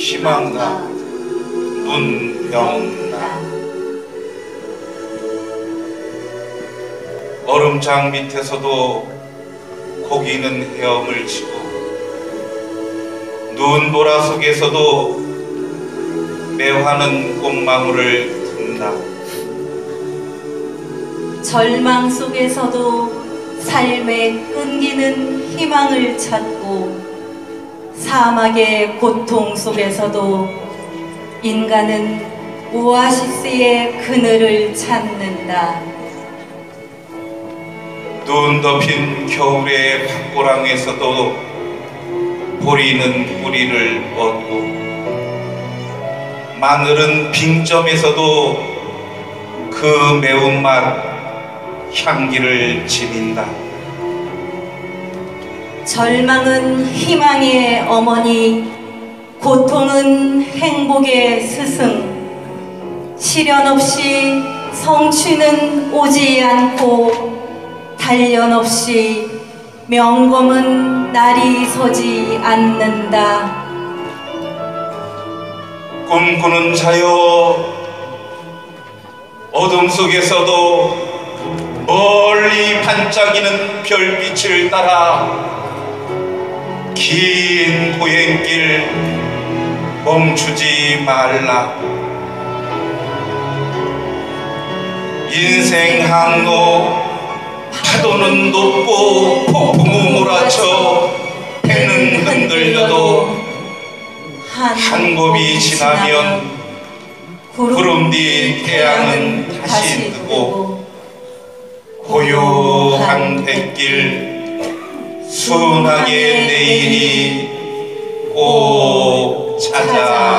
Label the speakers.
Speaker 1: 희망가 눈병나. 얼음장 밑에서도 고기는 헤엄을 치고 눈보라 속에서도 매화는 꽃망울을 든다.
Speaker 2: 절망 속에서도 삶의 끈기는 희망을 찾고 사막의 고통 속에서도 인간은 오아시스의 그늘을 찾는다.
Speaker 1: 눈 덮인 겨울의 밭고랑에서도 보리는 뿌리를 얻고 마늘은 빙점에서도 그 매운맛 향기를 지닌다.
Speaker 2: 절망은 희망의 어머니, 고통은 행복의 스승. 시련 없이 성취는 오지 않고 단련 없이 명검은 날이 서지 않는다.
Speaker 1: 꿈꾸는 자여, 어둠 속에서도 멀리 반짝이는 별빛을 따라 긴 고행길 멈추지 말라. 인생 항로 파도는 높고 폭풍우 몰아쳐 배는 흔들려도 한 곱이 지나면 구름 뒤 태양은 다시 뜨고 고요한 뱃길 순하게 내일이 꼭 찾아